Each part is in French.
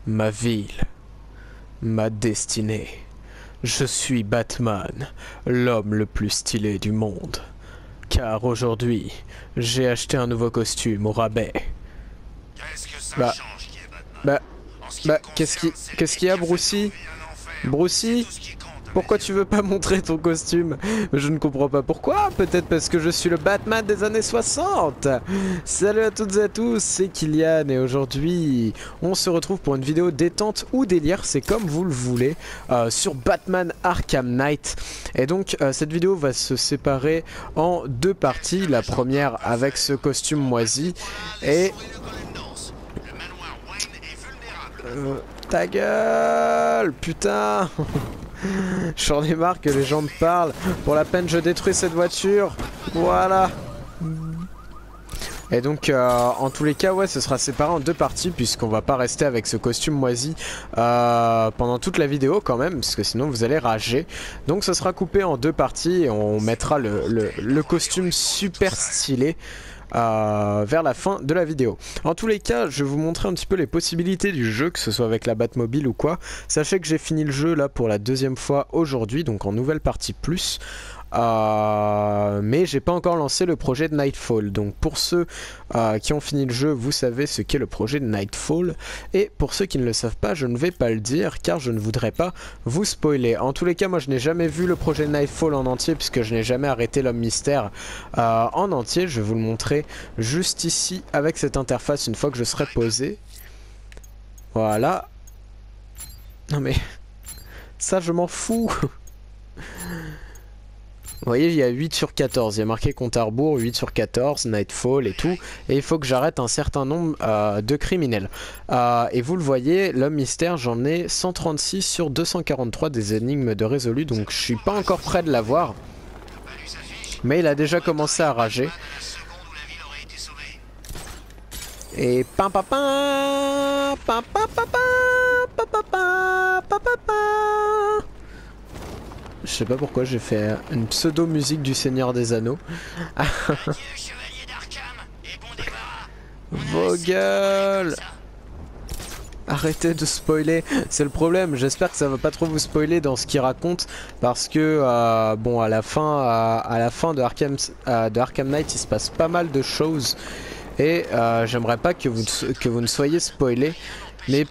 ma ville, ma destinée. Je suis Batman, l'homme le plus stylé du monde. Car aujourd'hui, j'ai acheté un nouveau costume au rabais. Qu'est-ce que ça Bah, change qui est Batman? En ce qui me qu'est-ce concerne, c'est qu'il y a, lui qui Brucey? fait sauver un enfer. Brucey? C'est tout ce qui compte à Pourquoi mes tu veux pas montrer ton costume? Je ne comprends pas pourquoi. Peut-être parce que je suis le Batman des années 60. Salut à toutes et à tous, c'est Kylian et aujourd'hui on se retrouve pour une vidéo détente ou délire, c'est comme vous le voulez, sur Batman Arkham Knight. Et donc cette vidéo va se séparer en deux parties. La première avec ce costume moisi et... ta gueule, putain. J'en ai marre que les gens me parlent. Pour la peine, je détruis cette voiture. Voilà. Et donc, en tous les cas, ouais, ce sera séparé en deux parties, puisqu'on va pas rester avec ce costume moisi pendant toute la vidéo quand même, parce que sinon vous allez rager. Donc, ce sera coupé en deux parties et on mettra le costume super stylé vers la fin de la vidéo. En tous les cas, je vais vous montrer un petit peu les possibilités du jeu, que ce soit avec la Batmobile ou quoi. Sachez que j'ai fini le jeu là pour la deuxième fois aujourd'hui, donc en nouvelle partie plus. Mais j'ai pas encore lancé le projet de Nightfall. Donc pour ceux qui ont fini le jeu, vous savez ce qu'est le projet de Nightfall. Et pour ceux qui ne le savent pas, je ne vais pas le dire car je ne voudrais pas vous spoiler. En tous les cas, moi je n'ai jamais vu le projet de Nightfall en entier puisque je n'ai jamais arrêté l'homme mystère en entier. Je vais vous le montrer juste ici avec cette interface une fois que je serai posé. Voilà. Non mais ça je m'en fous. Vous voyez, il y a 8 sur 14, il y a marqué compte à rebours, 8 sur 14, Nightfall et tout, et il faut que j'arrête un certain nombre de criminels. Et vous le voyez, l'homme mystère, j'en ai 136 sur 243 des énigmes de résolu, donc je suis pas encore prêt de l'avoir. Mais il a déjà commencé à rager. Et pam pam pam pam pam pam pam pam pam pam pam. Je sais pas pourquoi j'ai fait une pseudo-musique du Seigneur des Anneaux. Vos gueules! Arrêtez de spoiler, c'est le problème. J'espère que ça va pas trop vous spoiler dans ce qu'il raconte, parce que bon, à la fin de Arkham Knight, il se passe pas mal de choses et j'aimerais pas que vous ne soyez spoilés, mais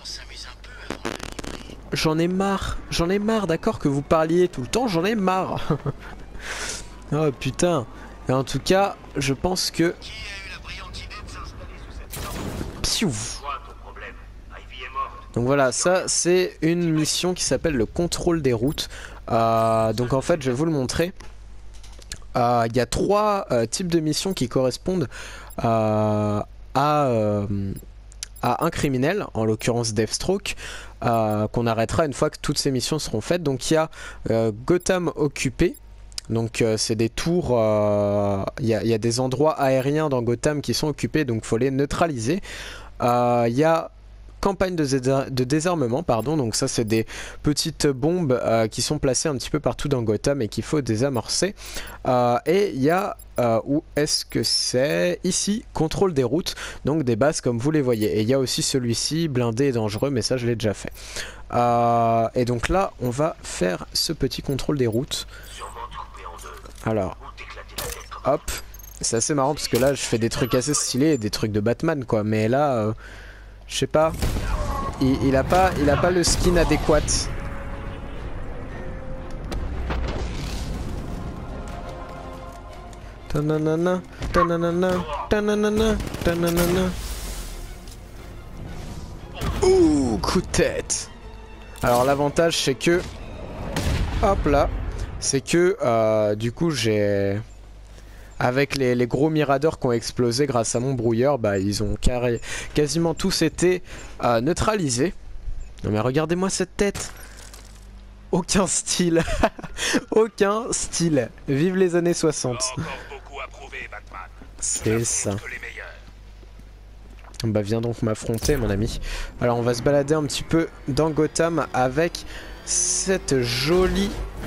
j'en ai marre, d'accord, que vous parliez tout le temps, j'en ai marre. Oh putain. Et en tout cas, je pense que... Psiouf. Donc voilà, ça c'est une mission qui s'appelle le contrôle des routes. Donc en fait, je vais vous le montrer. Il y a trois types de missions qui correspondent à un criminel, en l'occurrence Deathstroke, qu'on arrêtera une fois que toutes ces missions seront faites. Donc il y a Gotham occupé, donc c'est des tours, il y a des endroits aériens dans Gotham qui sont occupés, donc il faut les neutraliser. Il y a campagne de désarmement, pardon, donc ça c'est des petites bombes qui sont placées un petit peu partout dans Gotham et qu'il faut désamorcer. Et il y a, où est-ce que c'est? Ici, contrôle des routes, donc des bases comme vous les voyez. Et il y a aussi celui-ci, blindé et dangereux, mais ça je l'ai déjà fait. Et donc là, on va faire ce petit contrôle des routes. Alors, hop, c'est assez marrant parce que là je fais des trucs assez stylés, des trucs de Batman quoi, mais là... je sais pas, il a pas le skin adéquat. Tananana, tananana, tananana, tananana. Ouh, coup de tête. Alors l'avantage c'est que, hop là, c'est que du coup j'ai... Avec les gros miradors qui ont explosé grâce à mon brouilleur, bah ils ont quasiment tous été neutralisés. Non mais regardez-moi cette tête. Aucun style. Aucun style. Vive les années 60. C'est ça. Bah viens donc m'affronter mon ami. Alors on va se balader un petit peu dans Gotham avec cette jolie...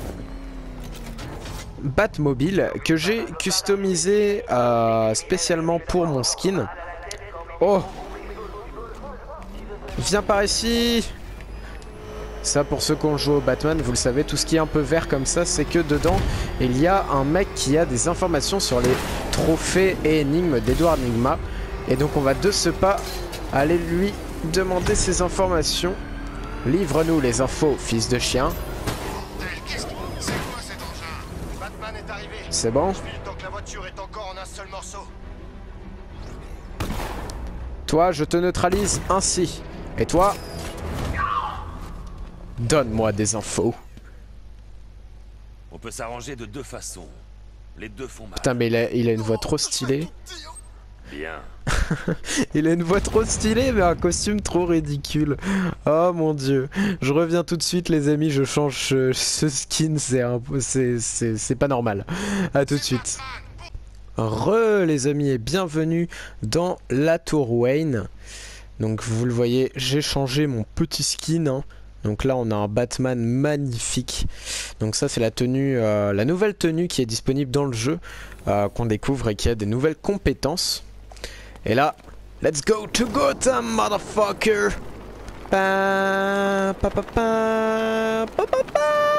Batmobile que j'ai customisé spécialement pour mon skin. Oh, Viens par ici. Ça, pour ceux qui ont joué au Batman, vous le savez, tout ce qui est un peu vert comme ça, c'est que dedans, il y a un mec qui a des informations sur les trophées et énigmes d'Edward Nygma. Et donc on va de ce pas aller lui demander ces informations. Livre-nous les infos, fils de chien. C'est quoi cet engin? Batman est arrivé. C'est bon? Je file tant que la voiture est encore en un seul morceau. Toi, je te neutralise ainsi. Et toi? Donne-moi des infos. On peut s'arranger de deux façons. Les deux font mal. Putain, mais il a une voix trop stylée. Bien. Il a une voix trop stylée, mais un costume trop ridicule. Oh mon dieu. Je reviens tout de suite, les amis. Je change ce skin. C'est pas normal. À tout de suite. Les amis, et bienvenue dans la tour Wayne. Donc, vous le voyez, j'ai changé mon petit skin. Hein. Donc là, on a un Batman magnifique. Donc ça, c'est la tenue, la nouvelle tenue qui est disponible dans le jeu, qu'on découvre et qui a des nouvelles compétences. Et là, let's go to Gotham, motherfucker. Pa, pa, pa, pa, pa, pa,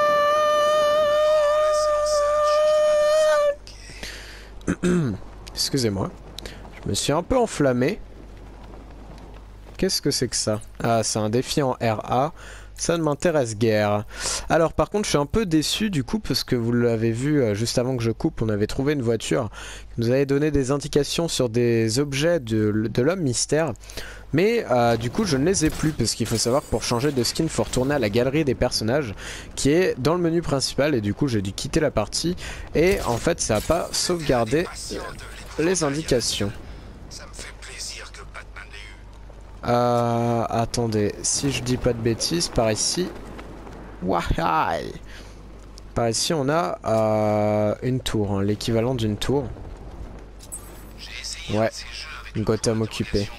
pa. Excusez-moi, je me suis un peu enflammé. Qu'est-ce que c'est que ça? Ah, c'est un défi en RA. Ça ne m'intéresse guère. Alors par contre je suis un peu déçu du coup parce que vous l'avez vu juste avant que je coupe, on avait trouvé une voiture qui nous avait donné des indications sur des objets de l'homme mystère. Mais du coup je ne les ai plus parce qu'il faut savoir que pour changer de skin il faut retourner à la galerie des personnages qui est dans le menu principal et du coup j'ai dû quitter la partie et en fait ça n'a pas sauvegardé les indications. Ça me fait plaisir que Batman l'ait eu. Attendez, si je dis pas de bêtises, par ici... Wahai! Par ici on a une tour, hein, l'équivalent d'une tour. Ouais, Gotham occupé.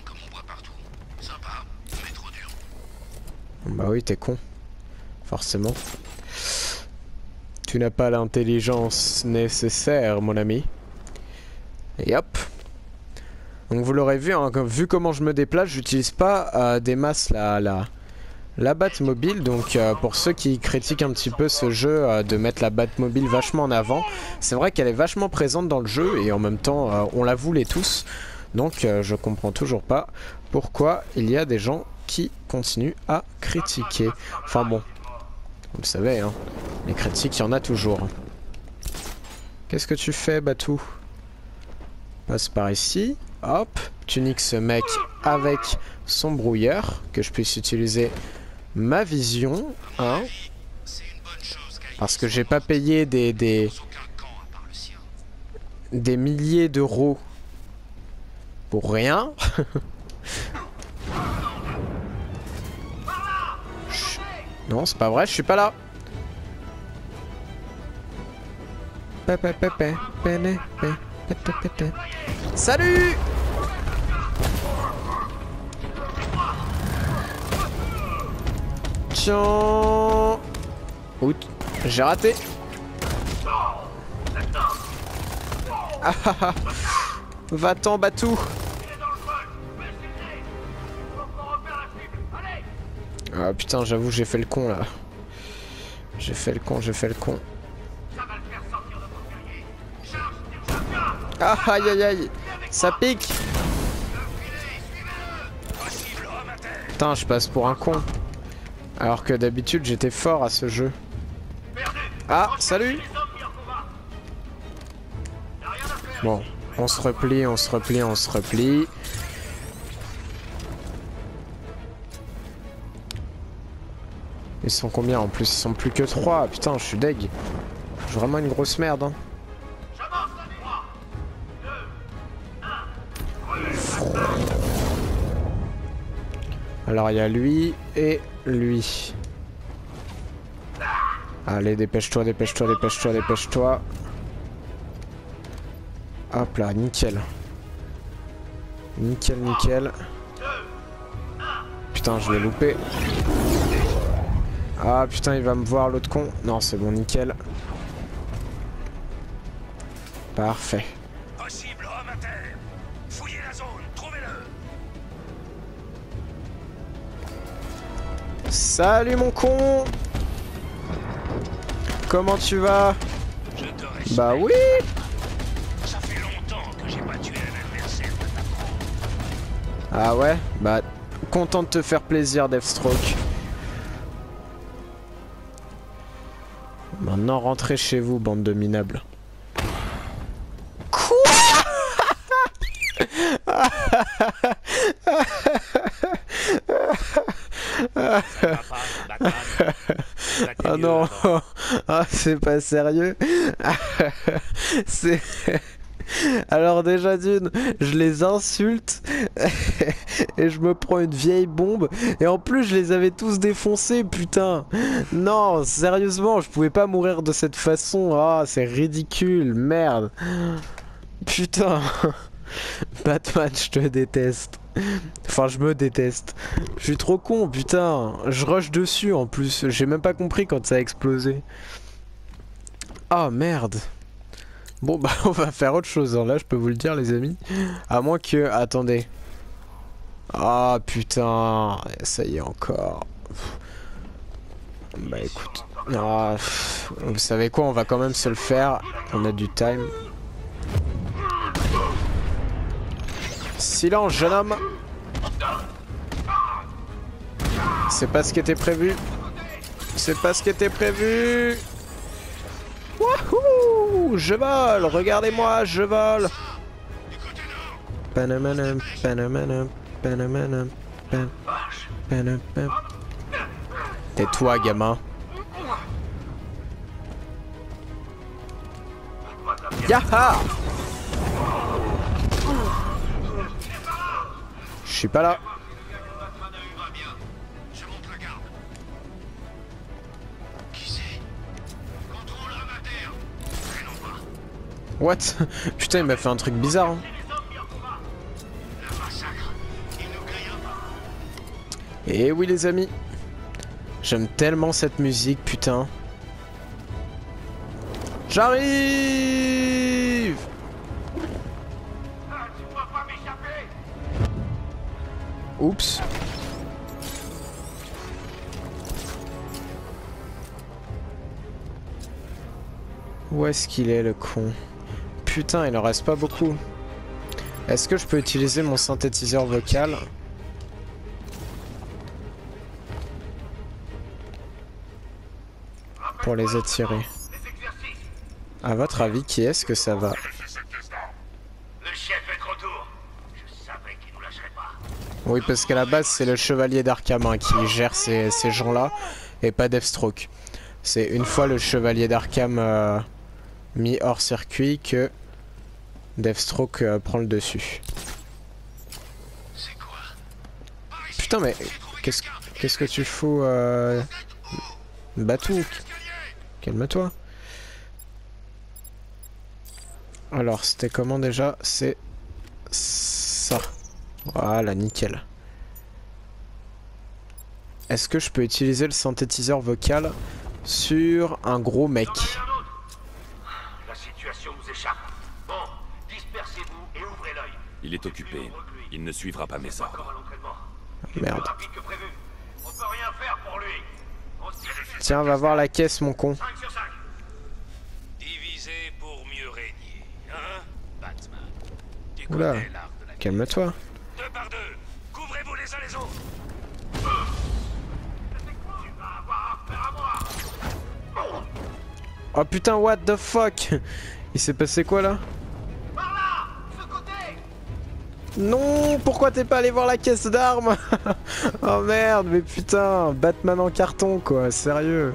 Bah oui, t'es con. Forcément. Tu n'as pas l'intelligence nécessaire, mon ami. Et hop. Donc vous l'aurez vu, hein, vu comment je me déplace, j'utilise pas des masses la Batmobile. Donc pour ceux qui critiquent un petit peu ce jeu de mettre la Batmobile vachement en avant, c'est vrai qu'elle est vachement présente dans le jeu et en même temps on la voulait tous. Donc je comprends toujours pas pourquoi il y a des gens qui continuent à critiquer. Enfin bon, vous le savez, hein, les critiques il y en a toujours. Qu'est-ce que tu fais, Batou? Passe par ici. Hop, tu niques ce mec avec son brouilleur, que je puisse utiliser ma vision, hein, parce que j'ai pas payé des milliers d'euros pour rien. Non, c'est pas vrai, je suis pas là. Salut! Tiens! Ouh, j'ai raté. Ah ah ah. Va-t'en, Batou. Ah putain, j'avoue, j'ai fait le con là. J'ai fait le con. Ah aïe aïe aïe, ça pique. Putain, je passe pour un con. Alors que d'habitude j'étais fort à ce jeu. Ah, salut. Bon, on se replie. Ils sont combien en plus? Ils sont plus que 3. Putain, je suis deg. Je suis vraiment une grosse merde, hein. Alors il y a lui et lui. Allez, dépêche-toi. Hop là, nickel. Nickel. Putain, je l'ai loupé. Ah putain, il va me voir l'autre con. Non, c'est bon, nickel. Parfait. Possible homme à terre. Fouillez la zone, trouvez-le. Salut mon con. Comment tu vas? Je te respecte. Bah oui. Ça fait longtemps que j'ai pas tué un adversaire de ta trempe. Ah ouais? Bah, content de te faire plaisir, Deathstroke. Maintenant, rentrez chez vous, bande de minables. Quoi? Oh non. Ah, c'est pas sérieux. C'est... Alors déjà d'une, je les insulte et je me prends une vieille bombe et en plus je les avais tous défoncés, putain. Non, sérieusement, je pouvais pas mourir de cette façon. Ah, c'est ridicule, merde. Putain. Batman, je te déteste. Enfin, je me déteste. Je suis trop con, putain. Je rush dessus en plus. J'ai même pas compris quand ça a explosé. Ah, merde. Bon bah on va faire autre chose hein, là je peux vous le dire les amis. À moins que... Attendez. Ah putain. Ça y est encore. Bah écoute. Ah, vous savez quoi, on va quand même se le faire. On a du time. Silence jeune homme. C'est pas ce qui était prévu. C'est pas ce qui était prévu. Wouhou! Je vole! Regardez-moi, je vole! Panamanam, panamanam, panamanam, panamam. Tais-toi, gamin. Yaha! Je suis pas là. What? Putain, il m'a fait un truc bizarre. Hein. Et oui, les amis. J'aime tellement cette musique, putain. J'arrive! Oups. Où est-ce qu'il est, le con? Putain, il en reste pas beaucoup. Est-ce que je peux utiliser mon synthétiseur vocal? Pour les attirer. À votre avis, qui est-ce que ça va? Le chef est de retour. Je savais qu'il nous lâcherait pas. Oui, parce qu'à la base, c'est le chevalier d'Arkham hein, qui gère ces gens-là, et pas Deathstroke. C'est une fois le chevalier d'Arkham mis hors circuit que Deathstroke prend le dessus. C'est quoi? Putain, mais qu'est-ce que tu fous Batou, calme-toi. Alors, c'était comment déjà? C'est ça. Voilà, nickel. Est-ce que je peux utiliser le synthétiseur vocal sur un gros mec? La situation nous échappe. Bon, dispersez-vous et ouvrez l'œil. Il est occupé. Il ne suivra pas mes ordres. Merde. Plus rapide que prévu. On peut rien faire pour lui. On se dirige. Tiens, va voir la caisse, mon con. 5 sur 5. Diviser pour mieux régner. Hein, Batman? Tu Oula, connais l'art de la guerre. calme-toi. 2 par 2. Couvrez-vous les uns les autres. Tu vas avoir affaire à moi. Oh putain, what the fuck? Il s'est passé quoi là? Par là, ce côté. Non, pourquoi t'es pas allé voir la caisse d'armes? Oh merde, mais putain, Batman en carton quoi, sérieux.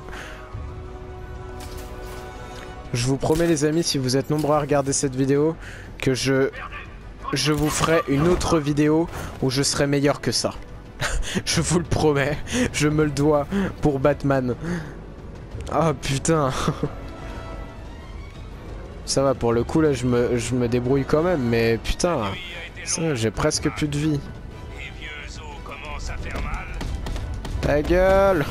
Je vous promets les amis, si vous êtes nombreux à regarder cette vidéo, que je vous ferai une autre vidéo où je serai meilleur que ça. Je vous le promets, je me le dois pour Batman. Oh putain. Ça va, pour le coup là je me débrouille quand même, mais putain, j'ai presque plus de vie. Les vieux os commencent à faire mal. Ta gueule.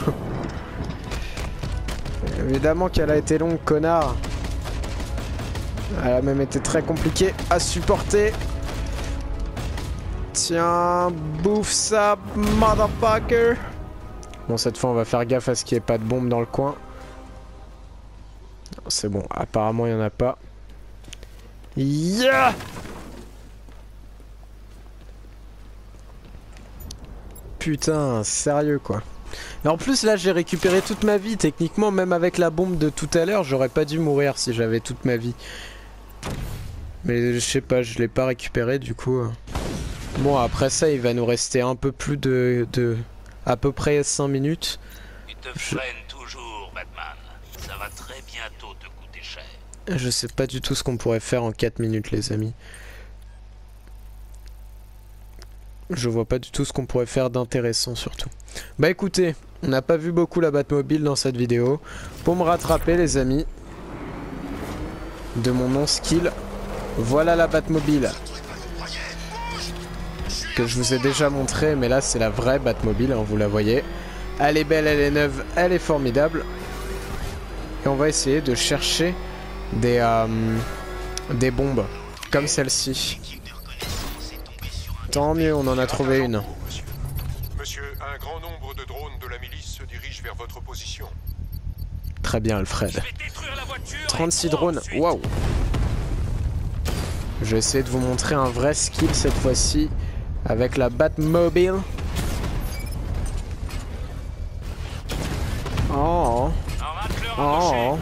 Évidemment qu'elle a été longue, connard. Elle a même été très compliquée à supporter. Tiens, bouffe ça, motherfucker. Bon, cette fois, on va faire gaffe à ce qu'il n'y ait pas de bombe dans le coin. C'est bon, apparemment, il n'y en a pas. Yeah! Putain, sérieux quoi. Et en plus là j'ai récupéré toute ma vie. Techniquement même avec la bombe de tout à l'heure j'aurais pas dû mourir si j'avais toute ma vie. Mais je sais pas, je l'ai pas récupéré du coup. Bon après ça il va nous rester un peu plus de à peu près 5 minutes. Tu te freines toujours, Batman. Ça va très bientôt te coûter cher. Je sais pas du tout ce qu'on pourrait faire en 4 minutes les amis. Je vois pas du tout ce qu'on pourrait faire d'intéressant surtout. Bah écoutez, on n'a pas vu beaucoup la Batmobile dans cette vidéo. Pour me rattraper les amis de mon non-skill, voilà la Batmobile. Que je vous ai déjà montré, mais là c'est la vraie Batmobile, hein, vous la voyez. Elle est belle, elle est neuve, elle est formidable. Et on va essayer de chercher des bombes comme celle-ci. Tant mieux, on en a trouvé une. Monsieur, un grand nombre de drones de la milice se dirigent vers votre position. Très bien, Alfred. 36 drones, waouh! Je vais essayer de vous montrer un vrai skill cette fois-ci avec la Batmobile. Oh! Oh!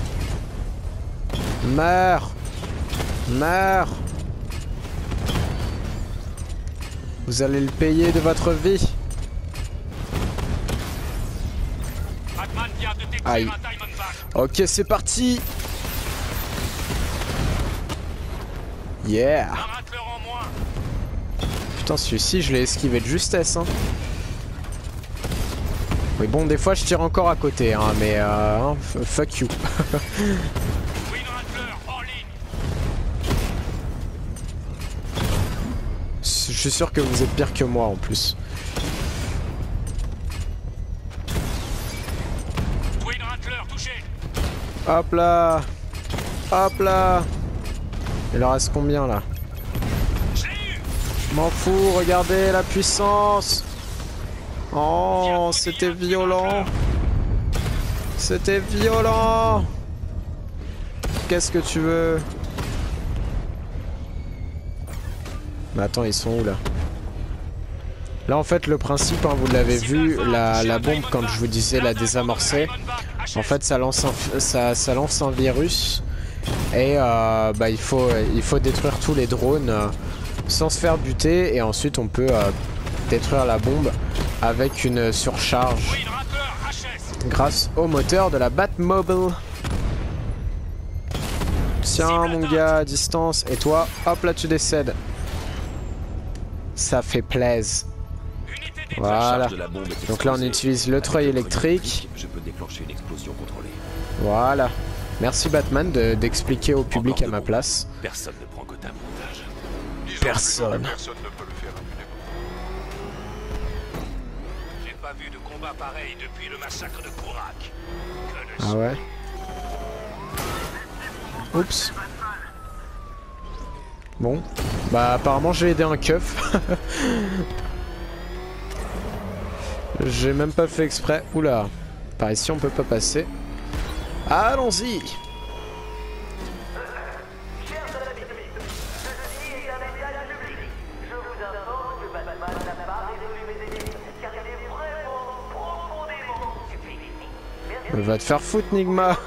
Meurs! Meurs! Vous allez le payer de votre vie. Aïe. Ok, c'est parti. Yeah. Putain, celui-ci, je l'ai esquivé de justesse. Hein. Oui, bon, des fois, je tire encore à côté, hein, mais fuck you. Je suis sûr que vous êtes pire que moi en plus. Hop là. Hop là. Il en reste combien là? Je m'en fous, regardez la puissance. Oh, c'était violent. C'était violent. Qu'est-ce que tu veux? Mais attends, ils sont où là? Là en fait le principe, hein, vous l'avez vu, la bombe quand je vous disais la désamorcer, en fait ça lance un virus et bah, il faut détruire tous les drones sans se faire buter et ensuite on peut détruire la bombe avec une surcharge grâce au moteur de la Batmobile. Tiens mon gars à distance et toi hop là tu décèdes. Ça fait plaisir. Voilà. Donc là on utilise le treuil électrique. Je peux déclencher une explosion contrôlée. Voilà. Merci Batman d'expliquer au public à ma place. Personne ne prend Gotham en otage. Personne. Personne ne peut le faire impunément. J'ai pas vu de combat pareil depuis le massacre de Kourak. Ah ouais. Oups. Bon. Bah apparemment j'ai aidé un keuf. J'ai même pas fait exprès. Oula. Par ici on peut pas passer. Allons-y. Va te faire foutre, Nigma.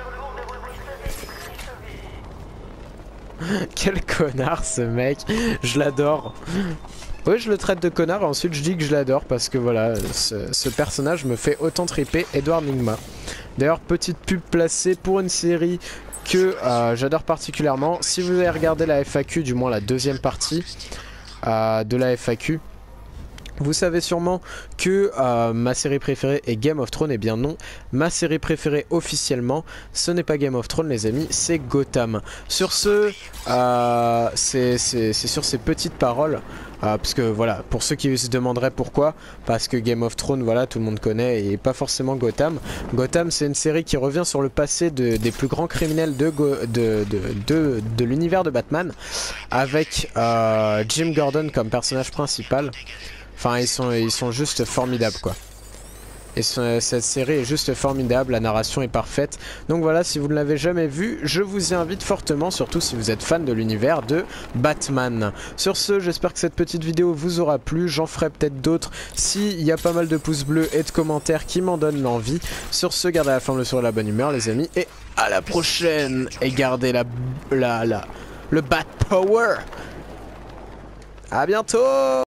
Quel connard ce mec. Je l'adore. Oui, je le traite de connard et ensuite je dis que je l'adore parce que voilà, ce personnage me fait autant triper. Edward Nigma. D'ailleurs, petite pub placée pour une série que j'adore particulièrement. Si vous avez regardé la FAQ, du moins la deuxième partie de la FAQ, vous savez sûrement que ma série préférée est Game of Thrones. Eh bien non, ma série préférée officiellement, ce n'est pas Game of Thrones les amis, c'est Gotham. Sur ce, c'est sur ces petites paroles, parce que voilà, pour ceux qui se demanderaient pourquoi, parce que Game of Thrones, voilà, tout le monde connaît, et pas forcément Gotham. Gotham, c'est une série qui revient sur le passé des plus grands criminels de l'univers de Batman, avec Jim Gordon comme personnage principal. Enfin, ils sont juste formidables, quoi. Et cette série est juste formidable, la narration est parfaite. Donc voilà, si vous ne l'avez jamais vu, je vous y invite fortement, surtout si vous êtes fan de l'univers de Batman. Sur ce, j'espère que cette petite vidéo vous aura plu. J'en ferai peut-être d'autres s'il y a pas mal de pouces bleus et de commentaires qui m'en donnent l'envie. Sur ce, gardez la forme, le sourire et la bonne humeur les amis. Et à la prochaine. Et gardez le Bat Power. À bientôt.